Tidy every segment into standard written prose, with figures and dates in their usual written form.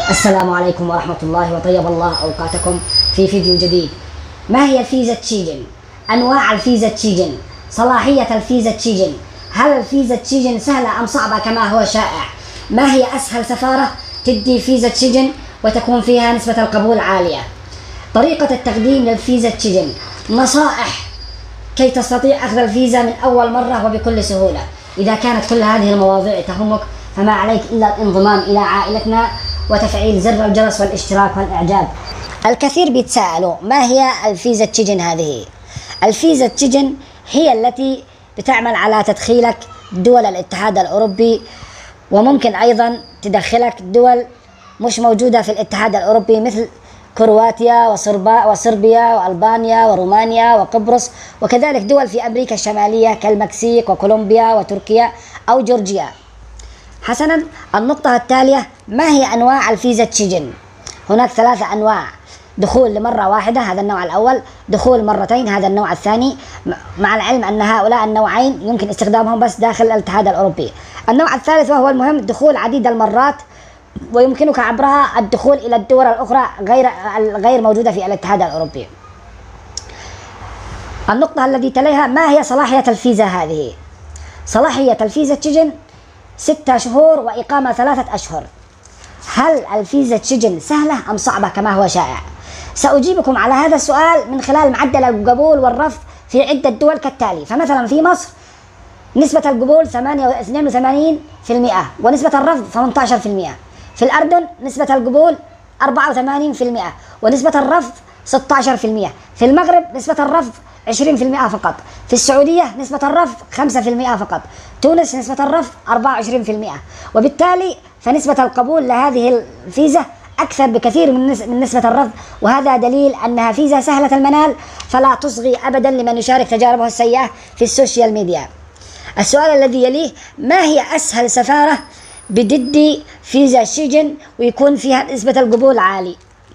السلام عليكم ورحمة الله وطيب الله أوقاتكم في فيديو جديد. ما هي الفيزا تشيجن؟ أنواع الفيزا تشيجن، صلاحية الفيزا تشيجن، هل الفيزا تشيجن سهلة أم صعبة كما هو شائع؟ ما هي أسهل سفارة تدي فيزا تشيجن وتكون فيها نسبة القبول عالية؟ طريقة التقديم للفيزا تشيجن، نصائح كي تستطيع أخذ الفيزا من أول مرة وبكل سهولة. إذا كانت كل هذه المواضيع تهمك فما عليك إلا الانضمام إلى عائلتنا وتفعيل زر الجرس والاشتراك والإعجاب. الكثير بيتساءلوا ما هي الفيزا تشيجن هذه؟ الفيزا تشيجن هي التي بتعمل على تدخيلك دول الاتحاد الأوروبي، وممكن أيضا تدخلك دول مش موجودة في الاتحاد الأوروبي مثل كرواتيا وصربيا وألبانيا ورومانيا وقبرص، وكذلك دول في أمريكا الشمالية كالمكسيك وكولومبيا وتركيا أو جورجيا. حسنا، النقطة التالية، ما هي أنواع الفيزا تشيجن؟ هناك 3 أنواع: دخول لمرة واحدة هذا النوع الأول، دخول مرتين هذا النوع الثاني، مع العلم أن هؤلاء النوعين يمكن استخدامهم بس داخل الاتحاد الأوروبي. النوع الثالث وهو المهم، دخول عديد المرات ويمكنك عبرها الدخول إلى الدول الأخرى غير موجودة في الاتحاد الأوروبي. النقطة التي تليها، ما هي صلاحية الفيزا هذه؟ صلاحية الفيزا تشيجن 6 شهور وإقامة 3 أشهر. هل الفيزا تشيجن سهلة أم صعبة كما هو شائع؟ سأجيبكم على هذا السؤال من خلال معدل القبول والرفض في عدة دول كالتالي. فمثلا في مصر نسبة القبول 82% ونسبة الرفض 18%. في الأردن نسبة القبول 84% ونسبة الرفض 16%. في المغرب نسبة الرفض 20% فقط. في السعودية نسبة الرفض 5% فقط. تونس نسبة الرفض 24%. وبالتالي فنسبة القبول لهذه الفيزا أكثر بكثير من نسبة الرفض، وهذا دليل أنها فيزا سهلة المنال، فلا تصغي أبدا لمن يشارك تجاربه السيئة في السوشيال ميديا. السؤال الذي يليه، ما هي أسهل سفارة بدي فيزا تشيجن ويكون فيها نسبة القبول عالي؟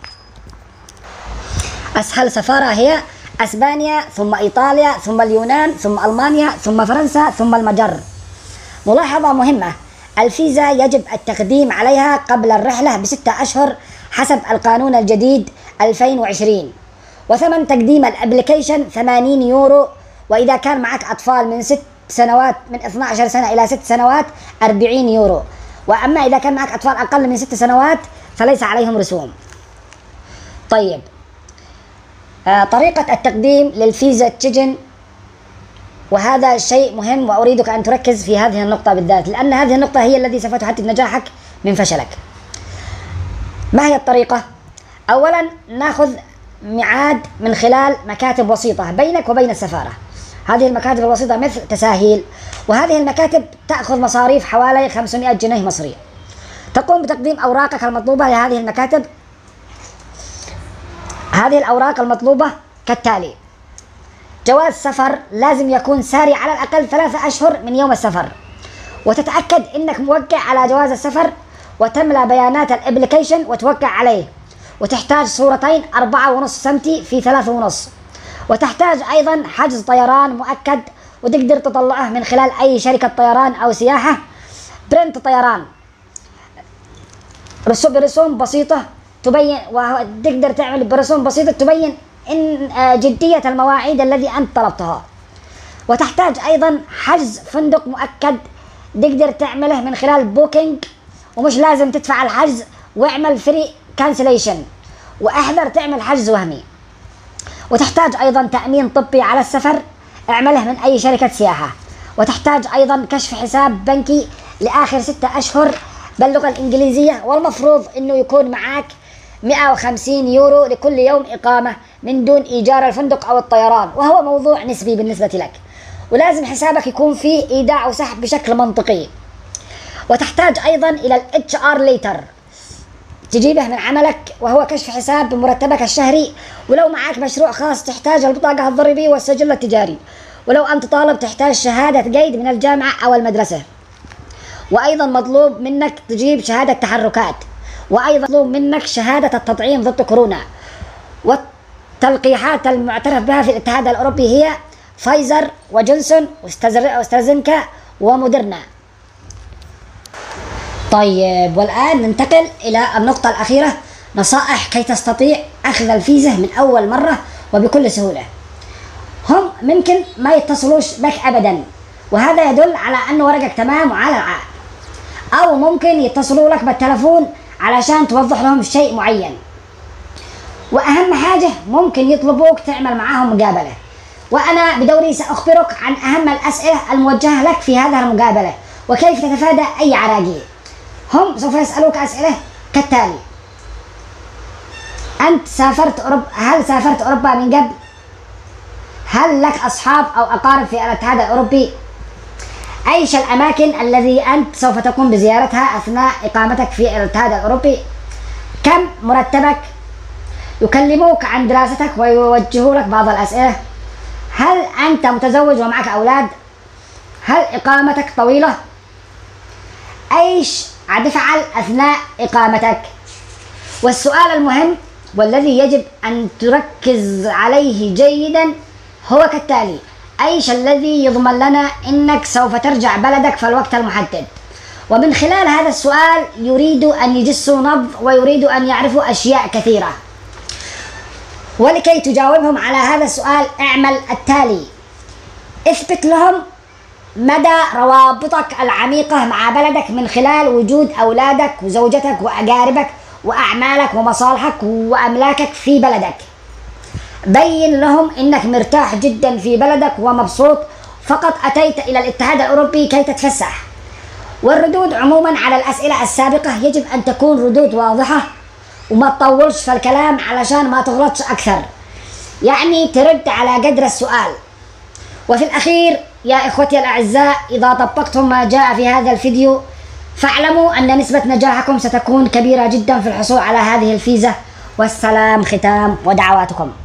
أسهل سفارة هي أسبانيا، ثم إيطاليا، ثم اليونان، ثم ألمانيا، ثم فرنسا، ثم المجر. ملاحظة مهمة، الفيزا يجب التقديم عليها قبل الرحلة ب6 أشهر حسب القانون الجديد 2020، وثمن تقديم الابليكيشن 80 يورو، وإذا كان معك أطفال من 6 سنوات، من 12 سنة إلى 6 سنوات 40 يورو، وأما إذا كان معك أطفال أقل من 6 سنوات فليس عليهم رسوم. طيب، طريقة التقديم للفيزا تشيجن، وهذا شيء مهم وأريدك أن تركز في هذه النقطة بالذات، لأن هذه النقطة هي التي سوف تحدد نجاحك من فشلك. ما هي الطريقة؟ أولا نأخذ ميعاد من خلال مكاتب وسيطة بينك وبين السفارة. هذه المكاتب الوسيطة مثل تساهيل، وهذه المكاتب تأخذ مصاريف حوالي 500 جنيه مصري. تقوم بتقديم أوراقك المطلوبة لهذه المكاتب. هذه الأوراق المطلوبة كالتالي: جواز سفر لازم يكون ساري على الأقل 3 أشهر من يوم السفر، وتتأكد أنك موقع على جواز السفر، وتملأ بيانات الابليكيشن وتوقع عليه، وتحتاج صورتين 4.5 سنتي في 3.5، وتحتاج أيضا حجز طيران مؤكد وتقدر تطلعه من خلال أي شركة طيران أو سياحة. برنت طيران برسوم بسيطة تبين، وتقدر تعمل برسوم بسيطة تبين إن جدية المواعيد الذي أنت طلبتها. وتحتاج أيضا حجز فندق مؤكد تقدر تعمله من خلال بوكينج، ومش لازم تدفع الحجز، واعمل فري كانسليشن، واحذر تعمل حجز وهمي. وتحتاج أيضا تأمين طبي على السفر، اعمله من أي شركة سياحة. وتحتاج أيضا كشف حساب بنكي لآخر 6 أشهر باللغة الإنجليزية، والمفروض أنه يكون معك 150 يورو لكل يوم إقامة من دون إيجار الفندق أو الطيران، وهو موضوع نسبي بالنسبة لك. ولازم حسابك يكون فيه إيداع وسحب بشكل منطقي. وتحتاج أيضا إلى HR ليتر تجيبه من عملك، وهو كشف حساب بمرتبك الشهري. ولو معك مشروع خاص تحتاج البطاقة الضريبية والسجل التجاري. ولو أنت طالب تحتاج شهادة قيد من الجامعة أو المدرسة. وأيضا مطلوب منك تجيب شهادة تحركات، وأيضا مطلوب منك شهادة التطعيم ضد كورونا. والتلقيحات المعترف بها في الاتحاد الأوروبي هي فايزر وجونسون واسترازينكا وموديرنا. طيب، والآن ننتقل إلى النقطة الأخيرة، نصائح كي تستطيع أخذ الفيزا من أول مرة وبكل سهولة. هم ممكن ما يتصلوش بك أبدا، وهذا يدل على أن ورقك تمام وعلى العقد، أو ممكن يتصلوا لك بالتلفون علشان توضح لهم شيء معين، وأهم حاجة ممكن يطلبوك تعمل معاهم مقابلة، وأنا بدوري سأخبرك عن أهم الأسئلة الموجهة لك في هذه المقابلة وكيف تتفادى أي عراقيل. هم سوف يسألوك أسئلة كالتالي: أنت سافرت أوروبا؟ هل سافرت أوروبا من قبل؟ هل لك أصحاب أو أقارب في الاتحاد الأوروبي؟ أيش الأماكن الذي أنت سوف تقوم بزيارتها أثناء إقامتك في الاتحاد الأوروبي؟ كم مرتبك؟ يكلموك عن دراستك ويوجهوا لك بعض الأسئلة. هل أنت متزوج ومعك أولاد؟ هل إقامتك طويلة؟ أيش هتفعل أثناء إقامتك؟ والسؤال المهم والذي يجب أن تركز عليه جيدا هو كالتالي: أيش الذي يضمن لنا أنك سوف ترجع بلدك في الوقت المحدد؟ ومن خلال هذا السؤال يريدوا أن يجسوا نبض ويريدوا أن يعرفوا أشياء كثيرة. ولكي تجاوبهم على هذا السؤال اعمل التالي: اثبت لهم مدى روابطك العميقة مع بلدك من خلال وجود أولادك وزوجتك وأقاربك وأعمالك ومصالحك وأملاكك في بلدك. بين لهم أنك مرتاح جدا في بلدك ومبسوط، فقط أتيت إلى الاتحاد الأوروبي كي تتفسح. والردود عموما على الأسئلة السابقة يجب أن تكون ردود واضحة وما تطولش في الكلام علشان ما تغلطش أكثر، يعني ترد على قدر السؤال. وفي الأخير يا إخوتي الأعزاء، إذا طبقتم ما جاء في هذا الفيديو فاعلموا أن نسبة نجاحكم ستكون كبيرة جدا في الحصول على هذه الفيزا. والسلام ختام ودعواتكم.